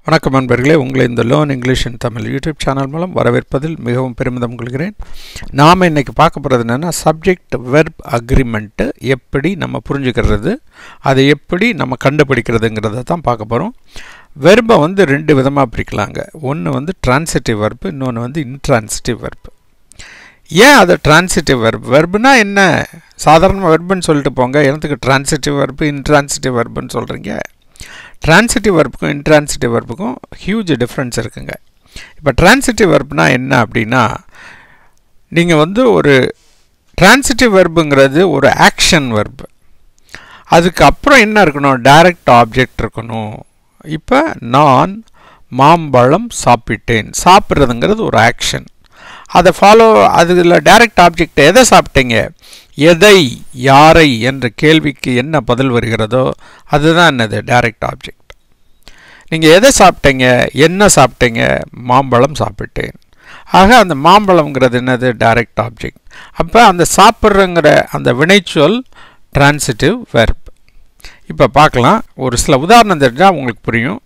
வணக்கம் நண்பர்களே, உங்களை இந்த learn English in Tamil YouTube channel மூலம் வரவேற்பதில் மிகவும் பெருமிதம் கொள்கிறேன். நாம் இன்றைக்கி பார்க்க போகிறது என்னென்னா, சப்ஜெக்ட் வெர்ப் அக்ரிமெண்ட்டு எப்படி நம்ம புரிஞ்சுக்கிறது, அதை எப்படி நம்ம கண்டுபிடிக்கிறதுங்கிறத தான் பார்க்க போகிறோம். வெர்பை வந்து ரெண்டு விதமாக பிரிக்கலாங்க. ஒன்று வந்து transitive verb, இன்னொன்று வந்து intransitive verb. ஏன் அது transitive verb? வெர்புனா என்ன? சாதாரண வெர்புன்னு சொல்லிட்டு போங்க, எனக்கு transitive verb, intransitive verbுன்னு சொல்கிறீங்க. transitive verbுக்கும் intransitive verbுக்கும் ஹியூஜ் டிஃப்ரென்ஸ் இருக்குங்க. இப்போ transitive verbனா என்ன அப்படின்னா, நீங்கள் வந்து ஒரு transitive verbuங்கிறது ஒரு ஆக்ஷன் verb. அதுக்கப்புறம் என்ன இருக்கணும்? டைரக்ட் ஆப்ஜெக்ட் இருக்கணும். இப்போ நான் மாம்பழம் சாப்பிட்டேன். சாப்பிட்றதுங்கிறது ஒரு ஆக்ஷன். அதை அதில் டைரக்ட் ஆப்ஜெக்ட் எதை சாப்பிட்டீங்க, எதை, யாரை என்ற கேள்விக்கு என்ன பதில் வருகிறதோ அதுதான் என்னது? Direct object. நீங்கள் எதை சாப்பிட்டீங்க, என்ன சாப்பிட்டீங்க? மாம்பழம் சாப்பிட்டேன். ஆக அந்த மாம்பழம்ங்கிறது என்னது? Direct object. அப்போ அந்த சாப்பிட்றங்கிற அந்த வினைச்சொல் transitive verb. இப்போ பார்க்கலாம், ஒரு சில உதாரணம் தெரிஞ்சால் உங்களுக்கு புரியும்.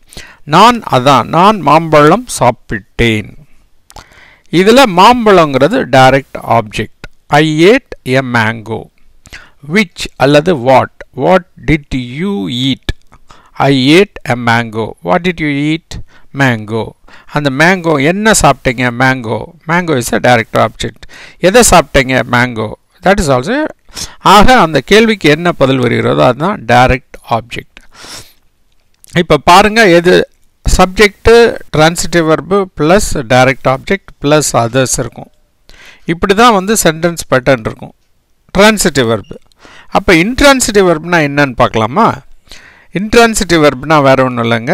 நான் மாம்பழம் சாப்பிட்டேன். இதில் மாம்பழங்கிறது direct object. I ate a mango. Which அல்லது what did you eat? I ate a mango. What did you eat? Mango. அந்த mango என்ன சாப்பிட்டீங்க? Mango is a direct object. எதை சாப்பிட்டீங்க? Mango. That is also. ஆக அந்த கேள்விக்கு என்ன பதில் வருகிறதோ அதுதான் direct object. இப்போ பாருங்க, எது subject transitive verb plus direct object plus others இருக்கும். இப்படி தான் வந்து சென்டென்ஸ் பேட்டர்ன் இருக்கும் transitive verb. அப்போ intransitive verbனா என்னன்னு பார்க்கலாமா? intransitive verbனா வேறு ஒன்றும் இல்லைங்க.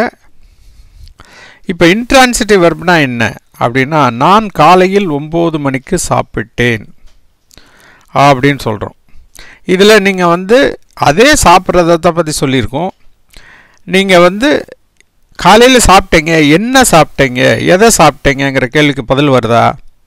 இப்போ intransitive verbனா என்ன அப்படின்னா, நான் காலையில் 9 மணிக்கு சாப்பிட்டேன் அப்படின்னு சொல்கிறோம். இதில் நீங்கள் வந்து அதே சாப்பிட்றத பற்றி சொல்லியிருக்கோம். நீங்கள் வந்து காலையில் சாப்பிட்டீங்க, என்ன சாப்பிட்டீங்க, எதை சாப்பிட்டீங்கிற கேள்விக்கு பதில் வருதா?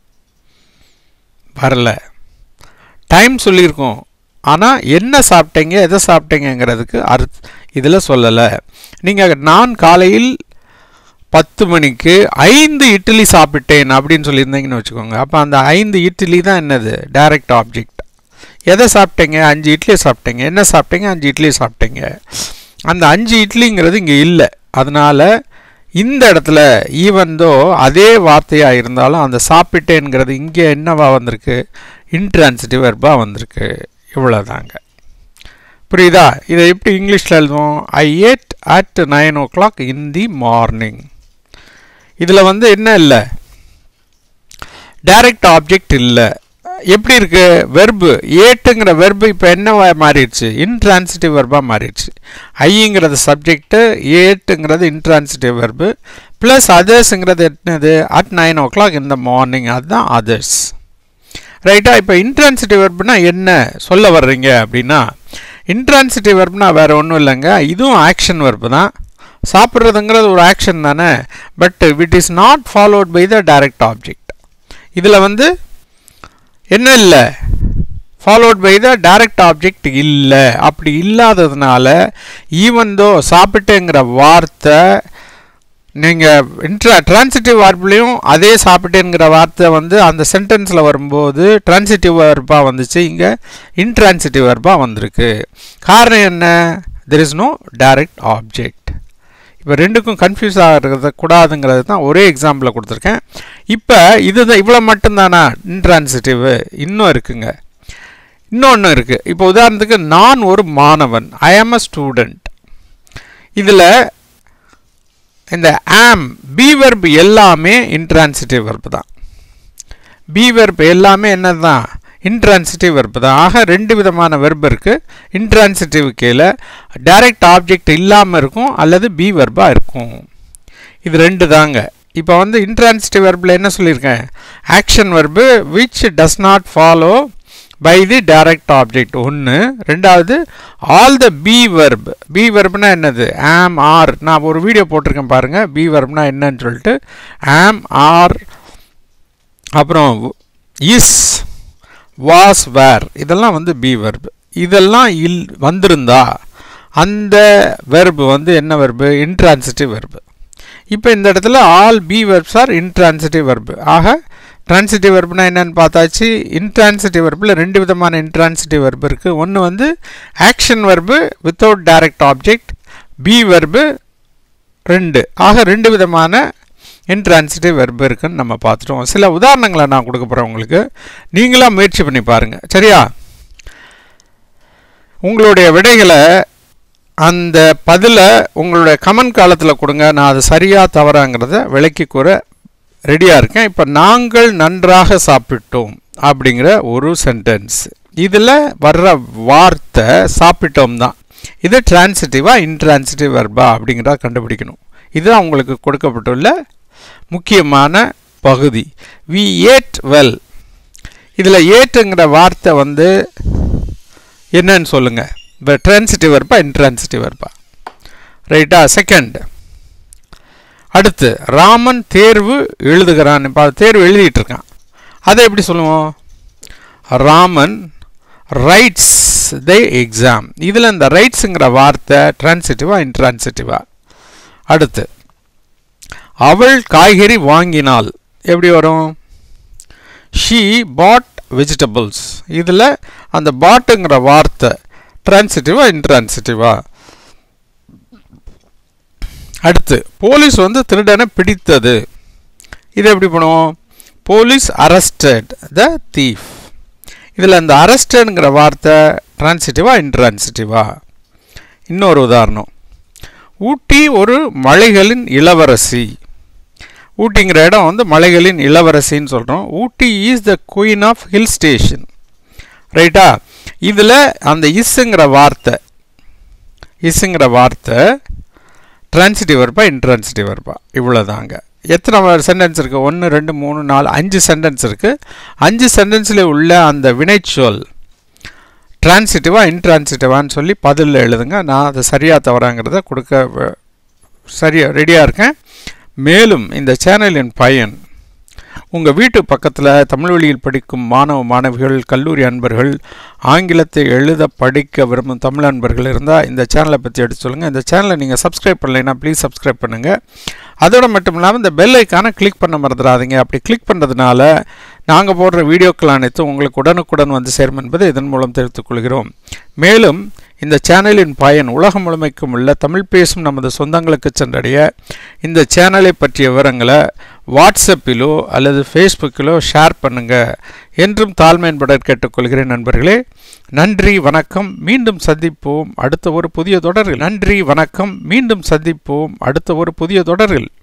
வரல. டைம் சொல்லியிருக்கோம், ஆனால் என்ன சாப்பிட்டீங்க, எதை சாப்பிட்டீங்கிறதுக்கு இதில் சொல்லலை. நீங்கள் நான் காலையில் 10 மணிக்கு 5 இட்லி சாப்பிட்டேன் அப்படின்னு சொல்லியிருந்தீங்கன்னு வச்சுக்கோங்க. அப்போ அந்த 5 இட்லி தான் என்னது? Direct object. எதை சாப்பிட்டீங்க? 5 இட்லி சாப்பிட்டீங்க. என்ன சாப்பிட்டீங்க? 5 இட்லி சாப்பிட்டீங்க. அந்த 5 இட்லிங்கிறது இங்கே இல்லை. அதனால் இந்த இடத்துல ஈவன்தோ அதே வார்த்தையாக இருந்தாலும் அந்த சாப்பிட்டேங்கிறது இங்கே என்னவா வந்திருக்கு? இன்ட்ரான்சிட்டிவ் வெர்பாக வந்திருக்கு. இவ்வளோதாங்க. புரியுதா? இதை எப்படி இங்கிலீஷில் எழுதுவோம்? I ate at 9 o'clock in the morning. இதில் வந்து என்ன இல்லை? டைரக்ட் ஆப்ஜெக்ட் இல்லை. எப்படி இருக்கு? வெர்பு ஏட்டுங்கிற வெர்பு இப்போ என்னவா மாறிடுச்சு? இன்ட்ரான்சிட்டிவ் வெர்பாக மாறிடுச்சு. ஐங்கிறது சப்ஜெக்டு, ஏட்டுங்கிறது இன்ட்ரான்சிட்டிவ் வெர்பு ப்ளஸ் அதர்ஸுங்கிறது என்னது? at 9 o'clock in the morning. அதுதான் அதர்ஸ். ரைட்டா? இப்போ இன்ட்ரான்சிட்டிவ் வெர்புனா என்ன சொல்ல வர்றீங்க அப்படின்னா, இன்ட்ரான்சிட்டிவ் வெர்புனா வேறு ஒன்றும் இல்லைங்க. இதுவும் ஆக்ஷன் வெர்பு தான். சாப்பிட்றதுங்கிறது ஒரு ஆக்ஷன் தானே. But it is not followed by the direct object. இதில் வந்து என்ன இல்லை? Followed by the direct object இல்லை. அப்படி இல்லாததுனால ஈவன்தோ சாப்பிட்டேங்கிற வார்த்தை நீங்கள் டிரான்சிட்டிவ் வார்ப்லேயும் அதே சாப்பிட்டேங்கிற வார்த்தை வந்து அந்த சென்டென்ஸில் வரும்போது டிரான்சிட்டிவ் வெர்பாக வந்துச்சு, இங்கே இன்ட்ரான்சிட்டிவ் வெர்பாக வந்திருக்கு. காரணம் என்ன? There is no direct object. இப்போ ரெண்டுக்கும் கன்ஃபியூஸ் ஆகிறது கூடாதுங்கிறது தான் ஒரே எக்ஸாம்பிளில் கொடுத்துருக்கேன். இப்போ இதுதான், இவ்வளோ மட்டும்தானா இன்ட்ரான்சிட்டிவ்? இன்னும் இருக்குங்க, இன்னொன்று இருக்குது. இப்போ உதாரணத்துக்கு நான் ஒரு மாணவன், ஐ ஆம் அ ஸ்டூடெண்ட். இதில் இந்த ஆம் பி வெர்ப் எல்லாமே இன்ட்ரான்சிட்டிவ் வெர்ப் தான். பி வெர்ப் எல்லாமே என்ன தான்? இன்ட்ரான்சிட்டிவ் வெர்ப் தான். ஆக ரெண்டு விதமான வெர்ப் இருக்குது. இன்ட்ரான்சிட்டிவ் கீழே டைரக்ட் ஆப்ஜெக்ட் இல்லாமல் இருக்கும் அல்லது பி வெர்பாக இருக்கும். இது ரெண்டு தாங்க. இப்போ வந்து இன்ட்ரான்சிட்டிவ் வெர்பில் என்ன சொல்லியிருக்கேன்? Action verb which does not follow by the direct object ஒன்று. ரெண்டாவது all the be verb. Be வெர்ப்னா என்னது? Am, R. நான் ஒரு வீடியோ போட்டிருக்கேன் பாருங்கள், பி வெர்ப்னா என்னன்னு சொல்லிட்டு. ஆம், ஆர், அப்புறம் இஸ், வாஸ், வேர், இதெல்லாம் வந்து பி வெர்ப். இதெல்லாம் வந்திருந்தா அந்த வெர்பு வந்து என்ன வெர்பு? Intransitive verb. இப்போ இந்த இடத்துல all be verbs are intransitive verb. ஆக transitive verbனா என்னன்னு பார்த்தாச்சு. intransitive verbல ரெண்டு விதமான intransitive verb இருக்கு. ஒன்று வந்து action verb without direct object, be verb ரெண்டு. ஆக ரெண்டு விதமான intransitive verb இருக்குன்னு நம்ம பார்த்துட்டோம். சில உதாரணங்களை நான் கொடுக்க போகிறேன் உங்களுக்கு. நீங்களா முயற்சி பண்ணி பாருங்கள். சரியா? உங்களுடைய விடைகளை அந்த பதிலை உங்களுடைய கமெண்ட் காலத்தில் கொடுங்க. நான் அது சரியாக தவறாங்கிறத விளக்கி கூற ரெடியாக இருக்கேன். இப்போ நாங்கள் நன்றாக சாப்பிட்டோம் அப்படிங்கிற ஒரு சென்டென்ஸ். இதில் வர்ற வார்த்தை சாப்பிட்டோம் தான். இது டிரான்சிட்டிவா இன்ட்ரான்சிட்டிவ் வெர்பா அப்படிங்கிறத கண்டுபிடிக்கணும். இதுதான் உங்களுக்கு கொடுக்கப்பட்டுள்ள முக்கியமான பகுதி. We ate well. இதில் ஏட்டுங்கிற வார்த்தை வந்து என்னன்னு சொல்லுங்கள். டிரான்சிட்டிவ் வெர்பா இன்ட்ரான்சிட்டிவ் வெர்பா? ரைட்டா? செகண்ட். அடுத்து ராமன் தேர்வு எழுதுகிறான். இப்போ தேர்வு எழுதிட்டு இருக்கான். அதை எப்படி சொல்லுவோம்? Raman writes the exam. இதில் இந்த ரைட்ஸுங்கிற வார்த்தை டிரான்சிட்டிவா இன்ட்ரான்சிட்டிவா? அடுத்து அவள் காய்கறி வாங்கினாள். எப்படி வரும்? She bought vegetables. இதில் அந்த பாட்டுங்கிற வார்த்தை டிரான்சிட்டிவா இன்ட்ரான்சிட்டிவா? அடுத்து போலீஸ் வந்து திருடனை பிடித்தது. இது எப்படி பண்ணுவோம்? Police arrested the thief. இதில் அந்த அரஸ்டட்ங்கிற வார்த்தை டிரான்சிட்டிவா இன்ட்ரான்சிட்டிவா? இன்னொரு உதாரணம். ஊட்டி ஒரு மலைகளின் இளவரசி. ஊட்டிங்கிற இடம் வந்து மலைகளின் இளவரசின்னு சொல்கிறோம். Ooty is the queen of hill station. ரைட்டா? இதில் அந்த இஸ்ஸுங்கிற வார்த்தை டிரான்சிட்டிவ் வெர்பா இன்ட்ரான்சிட்டிவ் வெர்பா? இவ்வளோதாங்க. எத்தனை சென்டென்ஸ் இருக்குது? 1 2 3 4 5 சென்டென்ஸ் இருக்குது. 5 சென்டென்ஸில் உள்ள அந்த வினைச்சொல் டிரான்சிட்டிவா இன்ட்ரான்சிட்டிவான்னு சொல்லி பதிலில் எழுதுங்க. நான் அதை சரியாக தவறாங்கிறத கொடுக்க சரியாக ரெடியாக இருக்கேன். மேலும் இந்த சேனலின் பயன் உங்கள் வீட்டு பக்கத்தில் தமிழ் வழியில் படிக்கும் மாணவ மாணவிகள், கல்லூரி அன்பர்கள், ஆங்கிலத்தை எழுத படிக்க விரும்பும் தமிழ் அன்பர்கள் இருந்தால் இந்த சேனலை பற்றி எடுத்து சொல்லுங்கள். இந்த சேனலை நீங்கள் சப்ஸ்கிரைப் பண்ணலைன்னா ப்ளீஸ் சப்ஸ்கிரைப் பண்ணுங்கள். அதோடு மட்டும் இல்லாமல் இந்த பெல் ஐக்கானை கிளிக் பண்ண மறந்துடாதீங்க. அப்படி கிளிக் பண்ணுறதுனால நாங்கள் போடுற வீடியோக்கள் அனைத்தும் உங்களுக்கு உடனுக்குடன் வந்து சேரும் என்பதை இதன் மூலம் தெரிவித்துக் கொள்கிறோம். மேலும் இந்த சேனலின் பயன் உலகம் முழுமைக்கும் உள்ள தமிழ் பேசும் நமது சொந்தங்களுக்கு சென்றடைய இந்த சேனலை பற்றிய விவரங்களை வாட்ஸ்அப்பிலோ அல்லது ஃபேஸ்புக்கிலோ ஷேர் பண்ணுங்கள் என்றும் தாழ்மையின்பட கேட்டுக்கொள்கிறேன். நண்பர்களே, நன்றி, வணக்கம். மீண்டும் சந்திப்போம் அடுத்த ஒரு புதிய தொடரில். நன்றி, வணக்கம். மீண்டும் சந்திப்போம் அடுத்த ஒரு புதிய தொடரில்.